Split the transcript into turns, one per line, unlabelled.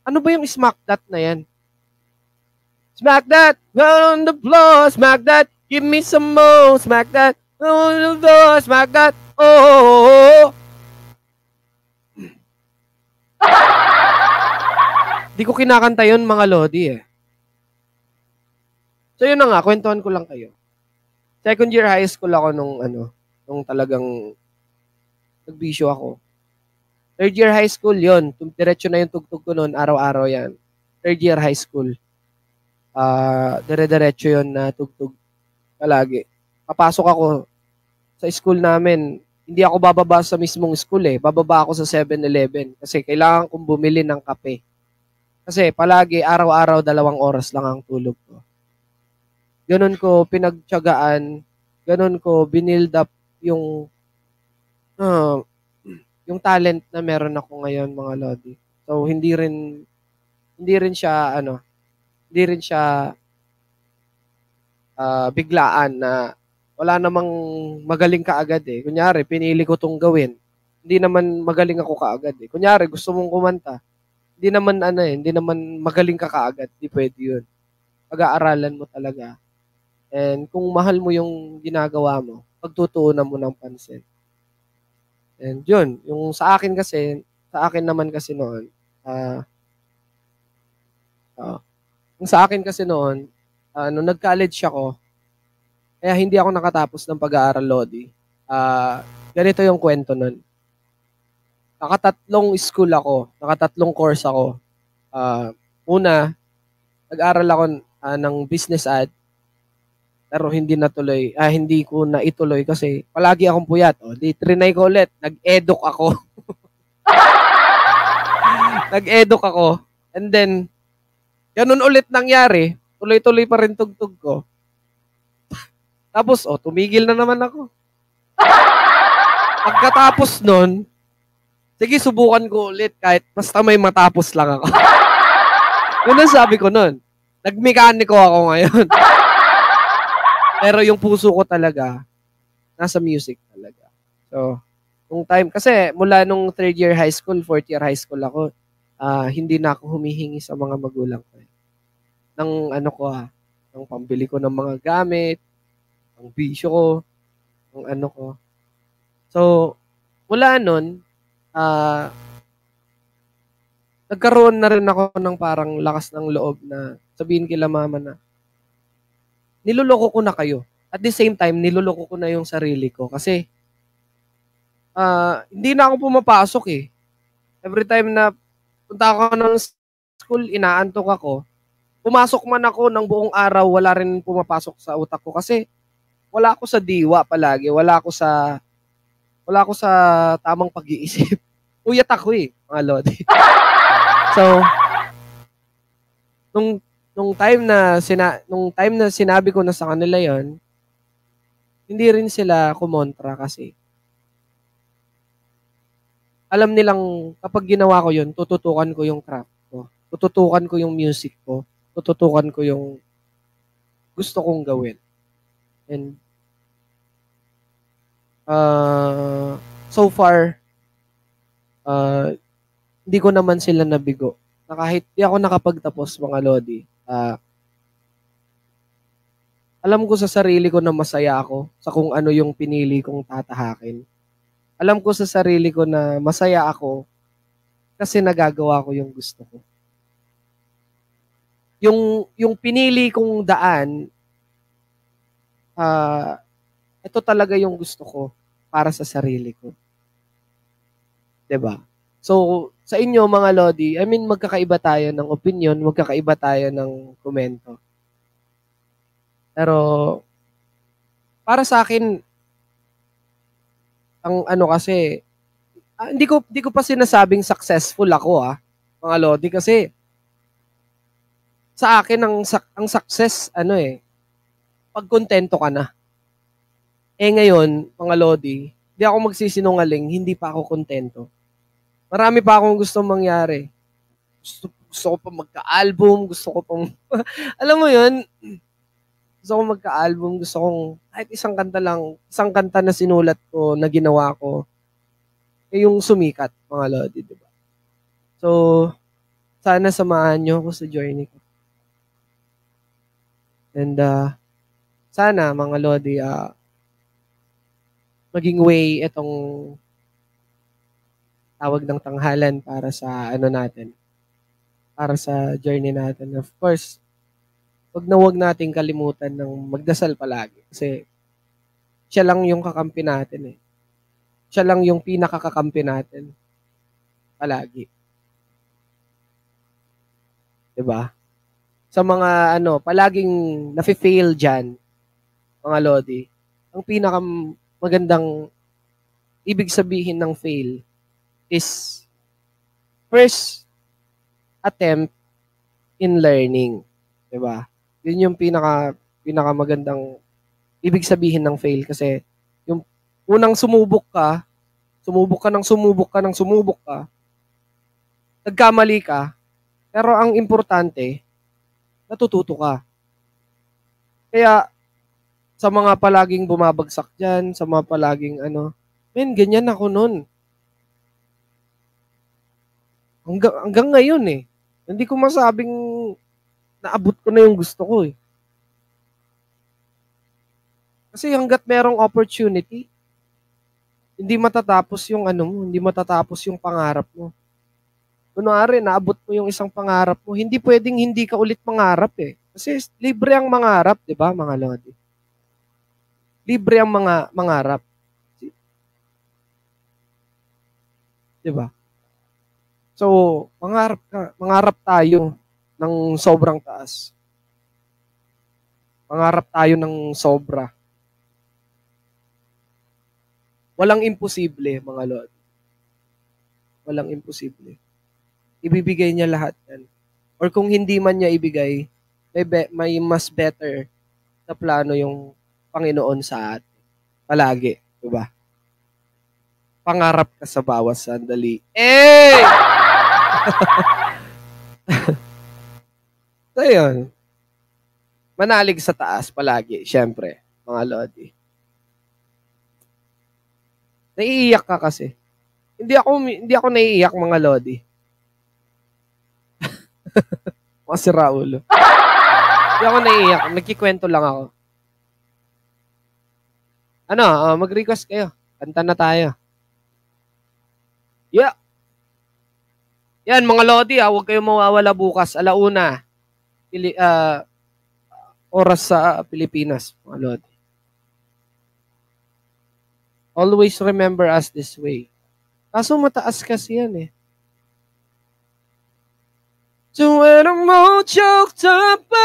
Ano ba yung smack that na yan? Smack that, roll on the floor, smack that, give me some more, smack that, roll on the floor, smack that, oh. Di ko kinakanta yun, mga lodi eh. So yun na nga, kwentuhan ko lang kayo. Second year high school ako nung talagang nagbisyo ako. Third year high school yon, diretso na yung tugtog ko noon, araw-araw yan. Third year high school. Dire-diretso yon na tugtog palagi. Papasok ako sa school namin, hindi ako bababa sa mismong school eh. Bababa ako sa 7-Eleven kasi kailangan kong bumili ng kape. Kasi palagi, araw-araw, 2 oras lang ang tulog ko. Ganun ko pinagtiyagaan, ganun ko binild up yung yung talent na meron ako ngayon, mga lodi. So hindi rin siya biglaan na wala namang magaling kaagad eh. Kunyari, pinili ko tong gawin. Hindi naman magaling ako kaagad eh. Kunyari, gusto mong kumanta. Hindi naman magaling ka kaagad. Hindi pwede yun. Pag-aaralan mo talaga. And kung mahal mo yung ginagawa mo, pagtutuunan mo ng pansin. And yun, yung sa akin naman kasi noon, yung sa akin kasi noon, nung nag-college ako, kaya hindi ako nakatapos ng pag-aaral, Lodi. Ganito yung kwento nun. Nakatatlong course ako. Una, nag-aral ako ng business ad, pero hindi ko na ituloy kasi palagi akong puyat. Di trinay ko ulit, nag-eduk ako. Nag-eduk ako. And then, ganun ulit nangyari. Tuloy-tuloy pa rin tugtog ko. Tapos, tumigil na naman ako. Pagkatapos nun, sige, subukan ko ulit kahit basta may matapos lang ako. Yun ang sabi ko nun. Nagmekaniko ako ngayon. Pero yung puso ko talaga, nasa music talaga. So, kasi mula nung 3rd year high school, 4th year high school ako, hindi na ako humihingi sa mga magulang ko. Ng pambili ko ng mga gamit, ang bisyo ko, ang ko. So, mula nun, nagkaroon na rin ako ng parang lakas ng loob na sabihin kila mama na, niloloko ko na kayo. At the same time, niloloko ko na yung sarili ko. Kasi, hindi na ako pumapasok eh. Every time na punta ako ng school, inaantok ako. Pumasok man ako ng buong araw, wala rin pumapasok sa utak ko. Kasi, wala ako sa diwa palagi. Wala ako sa tamang pag-iisip. Uyat ako eh, mga lodi. So, nung time na sinabi ko na sa kanila yon, hindi rin sila kumontra kasi alam nilang kapag ginawa ko yon, tututukan ko yung craft ko. Tututukan ko yung music ko. Tututukan ko yung gusto kong gawin. And so far, hindi ko naman sila nabigo. Na kahit di ako nakapagtapos, mga lodi, alam ko sa sarili ko na masaya ako sa kung ano yung pinili kong tatahakin. Alam ko sa sarili ko na masaya ako kasi nagagawa ko yung gusto ko. Yung pinili kong daan, ito talaga yung gusto ko para sa sarili ko. 'Di ba? So, sa inyo mga lodi, magkakaiba tayo ng opinion, magkakaiba tayo ng komento. Pero para sa akin, ang kasi, hindi ko pa sinasabing successful ako mga lodi, kasi sa akin ang success pag kontento ka na. Ngayon, mga lodi, hindi ako magsisinungaling, hindi pa ako kontento. Marami pa akong gustong mangyari. Gusto ko pa magka-album, gusto ko pang alam mo 'yun, gusto ko magka-album, gusto kong kahit isang kanta na sinulat ko, na ginawa ko, yung sumikat, mga lodi, di ba? So, sana samahan niyo ako sa journey ko. And sana mga Lodi, maging way itong tawag ng tanghalan para sa ano natin, para sa journey natin. Of course, wag nating kalimutan ng magdasal palagi kasi siya lang yung kakampi natin eh. Siya lang yung pinakakakampi natin palagi. 'Di ba? Sa mga palaging nafi-fail diyan, mga Lodi, ang magandang ibig sabihin ng fail is first attempt in learning, 'di ba? 'Yun yung pinakamagandang ibig sabihin ng fail kasi yung unang sumubok ka ng sumubok ka, nagkamali ka, pero ang importante, natututo ka. Kaya sa mga palaging bumabagsak diyan, sa mga palaging ganyan ako noon. Hanggang ngayon eh. Hindi ko masabing naabot ko na yung gusto ko eh. Kasi hangga't merong opportunity, hindi matatapos yung hindi matatapos yung pangarap mo. Kunwari, naabot mo yung isang pangarap mo, hindi pwedeng hindi ka ulit mangarap eh. Kasi libre ang mangarap, di ba mga Lodi? Libre ang mga mangarap. Di ba? So, mangarap tayo ng sobrang taas. Mangarap tayo ng sobra. Walang imposible, mga Lord. Walang imposible. Ibibigay niya lahat yan. Or kung hindi man niya ibigay, may mas better na plano yung Panginoon sa atin. Palagi, di ba? Pangarap ka sa bawat sandali. Eh! So, yun. Manalig sa taas palagi, syempre, mga Lodi. Naiiyak ka kasi. Hindi ako naiiyak, mga Lodi. Kasi Raulo. Hindi ako naiiyak. Nagkikwento lang ako. Mag-request kayo. Kanta na tayo. Yeah. Yan, mga Lodi, huwag kayong mawawala bukas. Alauna. Oras sa Pilipinas, mga Lodi. Always remember us this way. Kaso mataas kasi yan eh. So when I'm all choked up